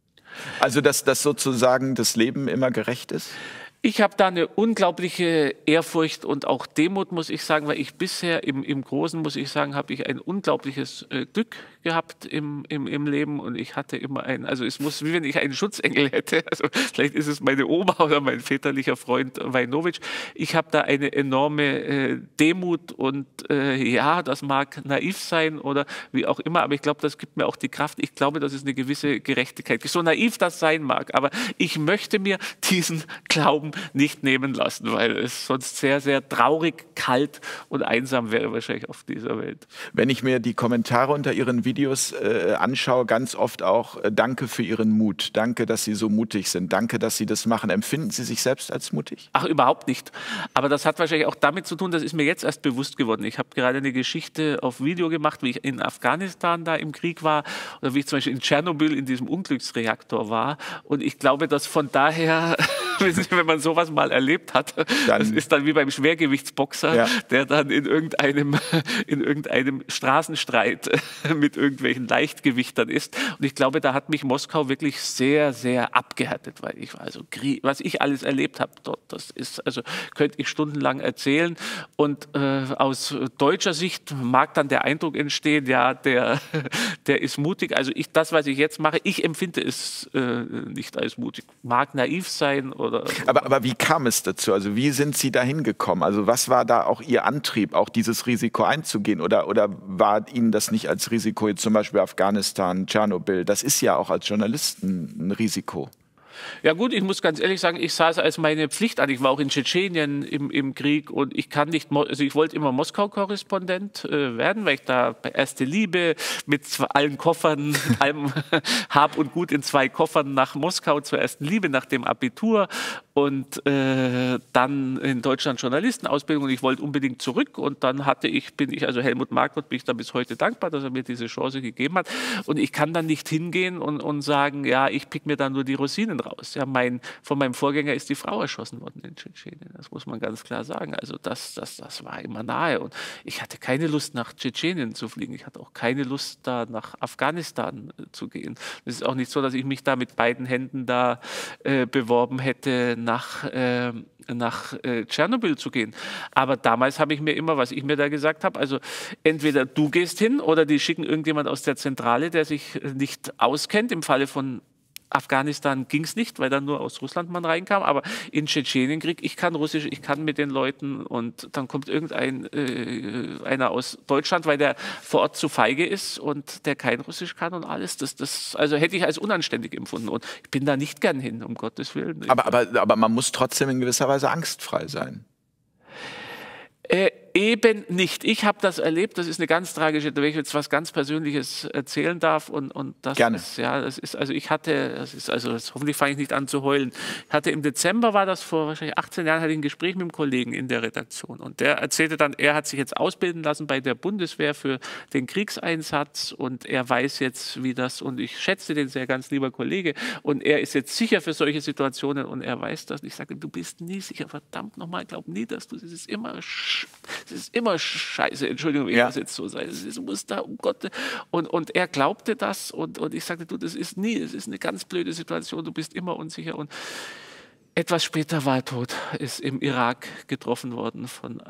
Also, dass, dass sozusagen das Leben immer gerecht ist? Ich habe da eine unglaubliche Ehrfurcht und auch Demut, muss ich sagen, weil ich bisher im, im Großen, muss ich sagen, habe ich ein unglaubliches äh, Glück gehabt im, im, im Leben und ich hatte immer einen, also es muss, wie wenn ich einen Schutzengel hätte, also vielleicht ist es meine Oma oder mein väterlicher Freund Wajnowicz. Ich habe da eine enorme äh, Demut und äh, ja, das mag naiv sein oder wie auch immer, aber ich glaube, das gibt mir auch die Kraft. Ich glaube, das ist eine gewisse Gerechtigkeit. So naiv das sein mag, aber ich möchte mir diesen Glauben nicht nehmen lassen, weil es sonst sehr, sehr traurig, kalt und einsam wäre wahrscheinlich auf dieser Welt. Wenn ich mir die Kommentare unter Ihren Videos äh, anschaue, ganz oft auch äh, danke für Ihren Mut, danke, dass Sie so mutig sind, danke, dass Sie das machen. Empfinden Sie sich selbst als mutig? Ach, überhaupt nicht. Aber das hat wahrscheinlich auch damit zu tun, das ist mir jetzt erst bewusst geworden. Ich habe gerade eine Geschichte auf Video gemacht, wie ich in Afghanistan da im Krieg war oder wie ich zum Beispiel in Tschernobyl in diesem Unglücksreaktor war. Und ich glaube, dass von daher, wenn man sowas mal erlebt hat, dann, das ist dann wie beim Schwergewichtsboxer, ja. der dann in irgendeinem, in irgendeinem Straßenstreit mit irgendwelchen Leichtgewichtern ist. Und ich glaube, da hat mich Moskau wirklich sehr, sehr abgehärtet, weil ich war also, was ich alles erlebt habe dort, das ist, also könnte ich stundenlang erzählen. Und äh, aus deutscher Sicht mag dann der Eindruck entstehen, ja, der, der ist mutig. Also ich, das, was ich jetzt mache, ich empfinde es äh, nicht als mutig. Mag naiv sein oder... Aber, aber wie kam es dazu? Also wie sind Sie dahin gekommen? Also was war da auch Ihr Antrieb, auch dieses Risiko einzugehen? Oder, oder war Ihnen das nicht als Risiko, jetzt zum Beispiel Afghanistan, Tschernobyl? Das ist ja auch als Journalisten ein Risiko. Ja gut, ich muss ganz ehrlich sagen, ich sah es als meine Pflicht an. Ich war auch in Tschetschenien im, im Krieg und ich kann nicht, also ich wollte immer Moskau-Korrespondent äh, werden, weil ich da bei Erste Liebe mit zwei, allen Koffern, mit allem Hab und Gut in zwei Koffern nach Moskau zur Ersten Liebe, nach dem Abitur und äh, dann in Deutschland Journalistenausbildung und ich wollte unbedingt zurück und dann hatte ich, bin ich, also Helmut Markwort, bin ich da bis heute dankbar, dass er mir diese Chance gegeben hat und ich kann dann nicht hingehen und, und sagen, ja, ich pick mir dann nur die Rosinen raus. Ja, mein, von meinem Vorgänger ist die Frau erschossen worden in Tschetschenien. Das muss man ganz klar sagen. Also das, das, das war immer nahe. Und ich hatte keine Lust, nach Tschetschenien zu fliegen. Ich hatte auch keine Lust, da nach Afghanistan äh, zu gehen. Es ist auch nicht so, dass ich mich da mit beiden Händen da äh, beworben hätte, nach, äh, nach äh, Tschernobyl zu gehen. Aber damals habe ich mir immer, was ich mir da gesagt habe, also entweder du gehst hin oder die schicken irgendjemand aus der Zentrale, der sich nicht auskennt. Im Falle von Afghanistan ging es nicht, weil dann nur aus Russland man reinkam, aber in Tschetschenienkrieg, ich kann Russisch, ich kann mit den Leuten und dann kommt irgendein äh, einer aus Deutschland, weil der vor Ort zu feige ist und der kein Russisch kann und alles. Das, das, also hätte ich als unanständig empfunden und ich bin da nicht gern hin, um Gottes Willen. Aber, aber, aber man muss trotzdem in gewisser Weise angstfrei sein. Äh, eben nicht. Ich habe das erlebt, das ist eine ganz tragische, wenn ich jetzt was ganz Persönliches erzählen darf. Und, und das Gerne. ist, ja, das ist, also ich hatte, das ist, also das, hoffentlich fange ich nicht an zu heulen. Ich hatte im Dezember, war das vor wahrscheinlich achtzehn Jahren, hatte ich ein Gespräch mit einem Kollegen in der Redaktion. Und der erzählte dann, er hat sich jetzt ausbilden lassen bei der Bundeswehr für den Kriegseinsatz und er weiß jetzt, wie das, und ich schätze den sehr, ganz lieber Kollege, und er ist jetzt sicher für solche Situationen und er weiß das. Und ich sage, du bist nie sicher, verdammt nochmal, glaub nie, dass du, es ist immer, es ist immer scheiße, Entschuldigung, wenn ich Ja. das jetzt so sage, es muss da, um Gott, und, und er glaubte das und, und ich sagte, du, das ist nie, es ist eine ganz blöde Situation, du bist immer unsicher und etwas später war er tot, ist im Irak getroffen worden von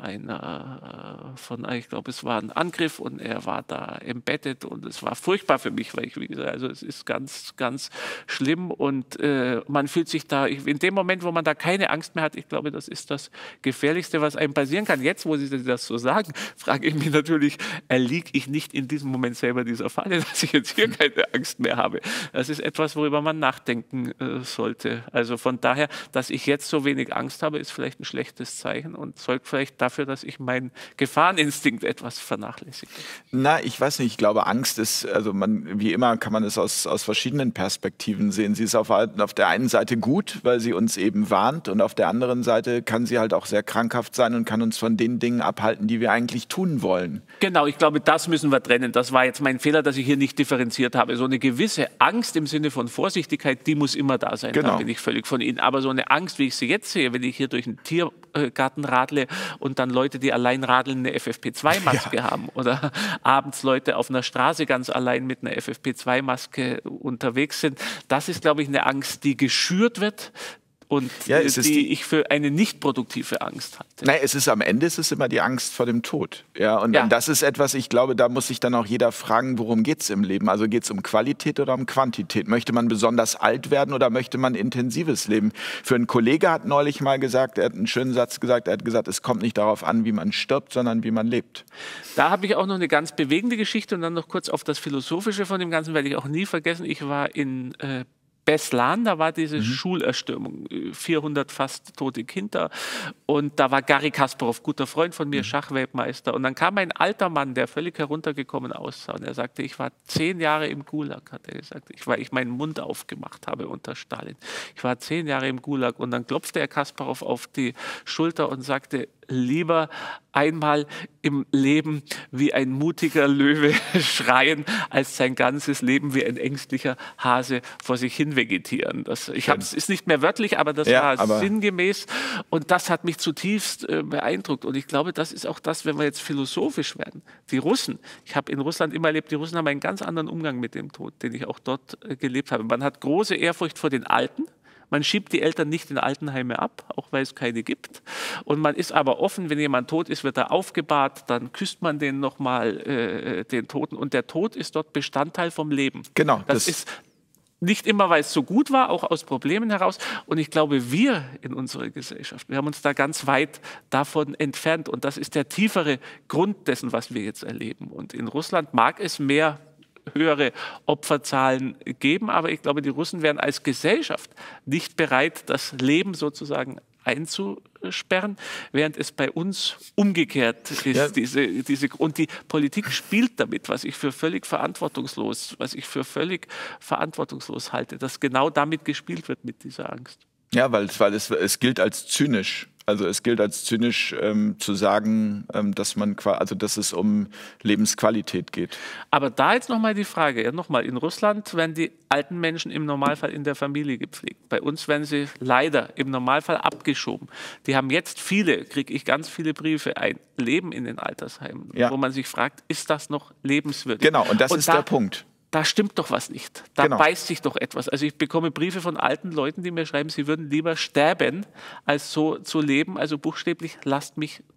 einer, von, ich glaube, es war ein Angriff und er war da embedded und es war furchtbar für mich, weil ich, wie gesagt, also es ist ganz, ganz schlimm und äh, man fühlt sich da, ich, in dem Moment, wo man da keine Angst mehr hat, ich glaube, das ist das Gefährlichste, was einem passieren kann. Jetzt, wo Sie das so sagen, frage ich mich natürlich, erliege ich nicht in diesem Moment selber dieser Falle, dass ich jetzt hier keine Angst mehr habe. Das ist etwas, worüber man nachdenken äh, sollte. Also von daher, dass ich jetzt so wenig Angst habe, ist vielleicht ein schlechtes Zeichen und zeugt vielleicht dafür, dass ich meinen Gefahreninstinkt etwas vernachlässige. Na, ich weiß nicht, ich glaube, Angst ist, also man, wie immer kann man es aus, aus verschiedenen Perspektiven sehen. Sie ist auf, auf der einen Seite gut, weil sie uns eben warnt und auf der anderen Seite kann sie halt auch sehr krankhaft sein und kann uns von den Dingen abhalten, die wir eigentlich tun wollen. Genau, ich glaube, das müssen wir trennen. Das war jetzt mein Fehler, dass ich hier nicht differenziert habe. So eine gewisse Angst im Sinne von Vorsichtigkeit, die muss immer da sein. Genau. Da bin ich völlig von Ihnen. Aber so eine Angst, wie ich sie jetzt sehe, wenn ich hier durch einen Tiergarten radle und dann Leute, die allein radeln, eine F F P zwei Maske ja. haben oder abends Leute auf einer Straße ganz allein mit einer F F P zwei Maske unterwegs sind, das ist, glaube ich, eine Angst, die geschürt wird und ja, die, die ich für eine nicht produktive Angst halte. Nein, es ist am Ende ist es immer die Angst vor dem Tod. Ja, und, Ja. und das ist etwas, ich glaube, da muss sich dann auch jeder fragen, worum geht es im Leben? Also geht es um Qualität oder um Quantität? Möchte man besonders alt werden oder möchte man intensives Leben? Für einen Kollege hat neulich mal gesagt, er hat einen schönen Satz gesagt, er hat gesagt, es kommt nicht darauf an, wie man stirbt, sondern wie man lebt. Da habe ich auch noch eine ganz bewegende Geschichte und dann noch kurz auf das Philosophische von dem Ganzen, werde ich auch nie vergessen. Ich war in äh, Beslan, da war diese mhm. Schulerstürmung, vierhundert fast tote Kinder und da war Garry Kasparov, guter Freund von mir, mhm. Schachweltmeister und dann kam ein alter Mann, der völlig heruntergekommen aussah und er sagte, ich war zehn Jahre im Gulag, hat er gesagt, ich, weil ich meinen Mund aufgemacht habe unter Stalin. Ich war zehn Jahre im Gulag und dann klopfte er Kasparov auf die Schulter und sagte, lieber einmal im Leben wie ein mutiger Löwe schreien, als sein ganzes Leben wie ein ängstlicher Hase vor sich hin vegetieren. Das, ich habe es ist nicht mehr wörtlich, aber das ja, war aber sinngemäß und das hat mich zutiefst äh, beeindruckt. Und ich glaube, das ist auch das, wenn wir jetzt philosophisch werden. Die Russen, ich habe in Russland immer erlebt, die Russen haben einen ganz anderen Umgang mit dem Tod, den ich auch dort äh, gelebt habe. Man hat große Ehrfurcht vor den Alten. Man schiebt die Eltern nicht in Altenheime ab, auch weil es keine gibt. Und man ist aber offen, wenn jemand tot ist, wird er aufgebahrt, dann küsst man den nochmal, äh, den Toten. Und der Tod ist dort Bestandteil vom Leben. Genau. Das, das ist nicht immer, weil es so gut war, auch aus Problemen heraus. Und ich glaube, wir in unserer Gesellschaft, wir haben uns da ganz weit davon entfernt. Und das ist der tiefere Grund dessen, was wir jetzt erleben. Und in Russland mag es mehr höhere Opferzahlen geben, aber ich glaube, die Russen wären als Gesellschaft nicht bereit, das Leben sozusagen einzusperren, während es bei uns umgekehrt ist. Ja. Diese, diese, und die Politik spielt damit, was ich für völlig verantwortungslos, was ich für völlig verantwortungslos halte, dass genau damit gespielt wird mit dieser Angst. Ja, weil, weil es, es gilt als zynisch. Also es gilt als zynisch ähm, zu sagen, ähm, dass man, also dass es um Lebensqualität geht. Aber da jetzt nochmal die Frage, ja, nochmal, in Russland werden die alten Menschen im Normalfall in der Familie gepflegt. Bei uns werden sie leider im Normalfall abgeschoben. Die haben jetzt viele, kriege ich ganz viele Briefe, ein Leben in den Altersheimen, ja. wo man sich fragt, ist das noch lebenswürdig? Genau, und das und ist da, der Punkt. Da stimmt doch was nicht. Da genau. beißt sich doch etwas. Also ich bekomme Briefe von alten Leuten, die mir schreiben, sie würden lieber sterben, als so zu leben. Also buchstäblich, lasst mich doch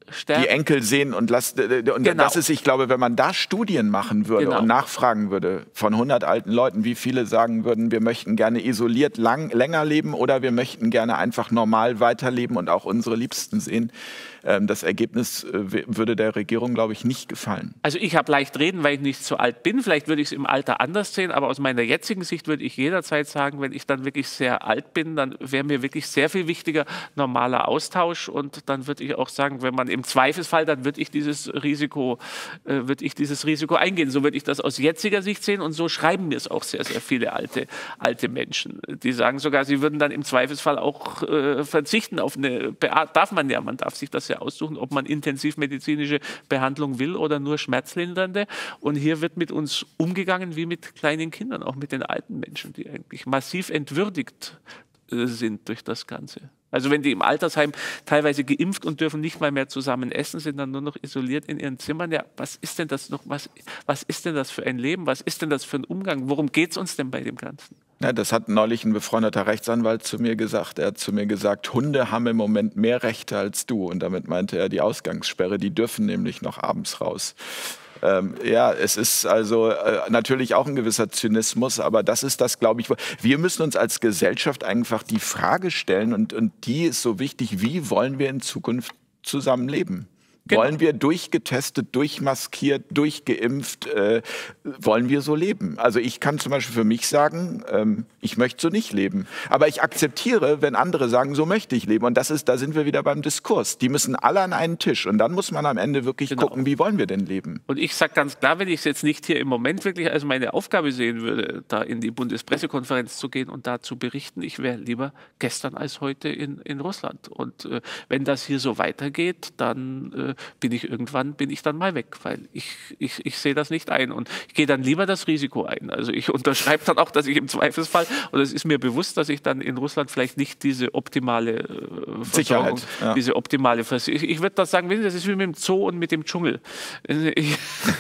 sterben. Die Enkel sehen und lassen. Und Genau. das ist, ich glaube, wenn man da Studien machen würde Genau. und nachfragen würde von hundert alten Leuten, wie viele sagen würden, wir möchten gerne isoliert lang, länger leben oder wir möchten gerne einfach normal weiterleben und auch unsere Liebsten sehen. Das Ergebnis würde der Regierung, glaube ich, nicht gefallen. Also ich habe leicht reden, weil ich nicht so alt bin. Vielleicht würde ich es im Alter anders sehen, aber aus meiner jetzigen Sicht würde ich jederzeit sagen, wenn ich dann wirklich sehr alt bin, dann wäre mir wirklich sehr viel wichtiger normaler Austausch. Und dann würde ich auch sagen, wenn man im Zweifelsfall, dann würde ich dieses Risiko, äh, würde ich dieses Risiko eingehen. So würde ich das aus jetziger Sicht sehen und so schreiben mir es auch sehr, sehr viele alte, alte Menschen. Die sagen sogar, sie würden dann im Zweifelsfall auch äh, verzichten auf eine, darf man ja, man darf sich das ja aussuchen, ob man intensivmedizinische Behandlung will oder nur schmerzlindernde. Und hier wird mit uns umgegangen wie mit kleinen Kindern, auch mit den alten Menschen, die eigentlich massiv entwürdigt äh, sind durch das Ganze. Also wenn die im Altersheim teilweise geimpft und dürfen nicht mal mehr zusammen essen, sind dann nur noch isoliert in ihren Zimmern. Ja, was ist denn das noch? Was, was ist denn das für ein Leben? Was ist denn das für ein Umgang? Worum geht es uns denn bei dem Ganzen? Ja, das hat neulich ein befreundeter Rechtsanwalt zu mir gesagt. Er hat zu mir gesagt, Hunde haben im Moment mehr Rechte als du. Und damit meinte er die Ausgangssperre. Die dürfen nämlich noch abends raus. Ähm, ja, es ist also äh, natürlich auch ein gewisser Zynismus, aber das ist das, glaube ich. Wir müssen uns als Gesellschaft einfach die Frage stellen und, und die ist so wichtig, wie wollen wir in Zukunft zusammenleben? Genau. Wollen wir durchgetestet, durchmaskiert, durchgeimpft, äh, wollen wir so leben? Also ich kann zum Beispiel für mich sagen, ähm, ich möchte so nicht leben. Aber ich akzeptiere, wenn andere sagen, so möchte ich leben. Und das ist, da sind wir wieder beim Diskurs. Die müssen alle an einen Tisch. Und dann muss man am Ende wirklich genau. gucken, wie wollen wir denn leben? Und ich sage ganz klar, wenn ich es jetzt nicht hier im Moment wirklich als meine Aufgabe sehen würde, da in die Bundespressekonferenz zu gehen und da zu berichten, ich wäre lieber gestern als heute in, in Russland. Und äh, wenn das hier so weitergeht, dann äh, bin ich irgendwann, bin ich dann mal weg, weil ich, ich, ich sehe das nicht ein und ich gehe dann lieber das Risiko ein. Also ich unterschreibe dann auch, dass ich im Zweifelsfall, und es ist mir bewusst, dass ich dann in Russland vielleicht nicht diese optimale äh, Sicherheit, ja. diese optimale Versicherung, ich, ich würde das sagen, das ist wie mit dem Zoo und mit dem Dschungel. Ich,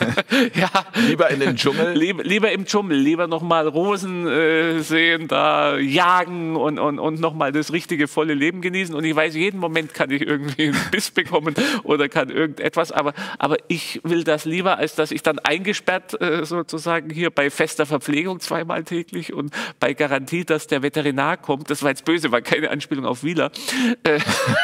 ja. Lieber in den Dschungel? Lieber, lieber im Dschungel, lieber nochmal Rosen äh, sehen, da jagen und, und, und nochmal das richtige, volle Leben genießen und ich weiß, jeden Moment kann ich irgendwie einen Biss bekommen oder kann irgendetwas, aber, aber ich will das lieber, als dass ich dann eingesperrt äh, sozusagen hier bei fester Verpflegung zweimal täglich und bei Garantie, dass der Veterinar kommt, das war jetzt böse, war keine Anspielung auf Wieler. Äh,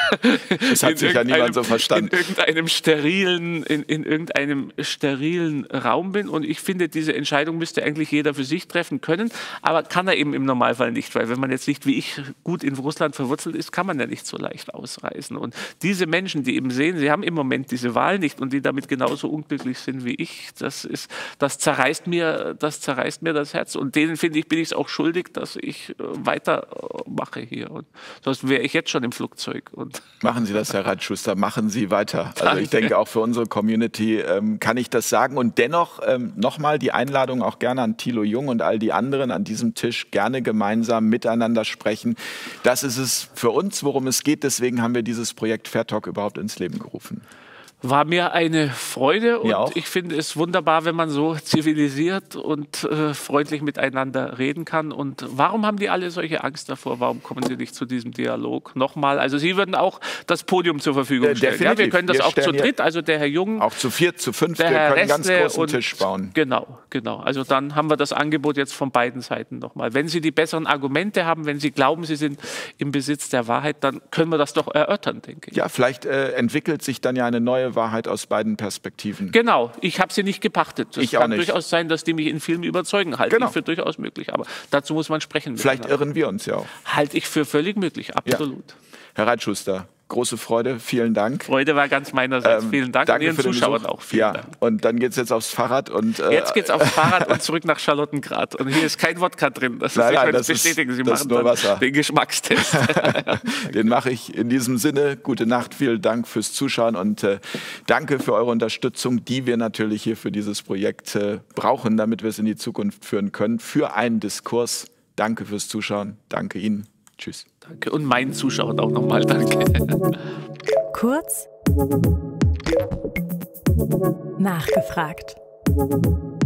das hat sich ja niemand so verstanden. In irgendeinem sterilen, in, in irgendeinem sterilen Raum bin und ich finde, diese Entscheidung müsste eigentlich jeder für sich treffen können, aber kann er eben im Normalfall nicht, weil wenn man jetzt nicht wie ich gut in Russland verwurzelt ist, kann man ja nicht so leicht ausreisen und diese Menschen, die eben sehen, sie haben im Moment diese Wahl nicht und die damit genauso unglücklich sind wie ich, das ist, das zerreißt mir, das zerreißt mir das Herz und denen finde ich, bin ich es auch schuldig, dass ich weitermache hier und sonst wäre ich jetzt schon im Flugzeug. Und machen Sie das, Herr Reitschuster, machen Sie weiter. Danke. Also ich denke auch für unsere Community ähm, kann ich das sagen und dennoch ähm, nochmal die Einladung auch gerne an Thilo Jung und all die anderen an diesem Tisch gerne gemeinsam miteinander sprechen. Das ist es für uns, worum es geht, deswegen haben wir dieses Projekt Fair Talk überhaupt ins Leben gerufen. War mir eine Freude und auch. Ich finde es wunderbar, wenn man so zivilisiert und äh, freundlich miteinander reden kann. Und warum haben die alle solche Angst davor? Warum kommen sie nicht zu diesem Dialog? Nochmal, also Sie würden auch das Podium zur Verfügung stellen. Ja, wir können das wir auch zu dritt, also der Herr Jung. Auch zu viert, zu fünf, wir können einen ganz großen und, Tisch bauen. Genau, genau. Also dann haben wir das Angebot jetzt von beiden Seiten nochmal. Wenn Sie die besseren Argumente haben, wenn Sie glauben, Sie sind im Besitz der Wahrheit, dann können wir das doch erörtern, denke ich. Ja, vielleicht äh, entwickelt sich dann ja eine neue Wahrheit aus beiden Perspektiven. Genau, ich habe sie nicht gepachtet. Es ich auch kann nicht. durchaus sein, dass die mich in Filmen überzeugen. Halte genau. ich für durchaus möglich. Aber dazu muss man sprechen. Vielleicht irren wir uns ja auch. Halte ich für völlig möglich, absolut. Ja. Herr Reitschuster, große Freude, vielen Dank. Freude war ganz meinerseits. Ähm, vielen Dank danke und Ihren Zuschauern auch. Vielen ja. Dank. Und dann geht es jetzt aufs Fahrrad. Und, äh, jetzt geht es aufs Fahrrad und zurück nach Charlottengrad. Und hier ist kein Wodka drin. Das, nein, ist, nein, das bestätigen. Ist, Sie das machen nur Wasser. Den Geschmackstest. Den mache ich in diesem Sinne. Gute Nacht, vielen Dank fürs Zuschauen und äh, danke für eure Unterstützung, die wir natürlich hier für dieses Projekt äh, brauchen, damit wir es in die Zukunft führen können, für einen Diskurs. Danke fürs Zuschauen. Danke Ihnen. Tschüss. Danke und meinen Zuschauern auch nochmal danke. Kurz nachgefragt.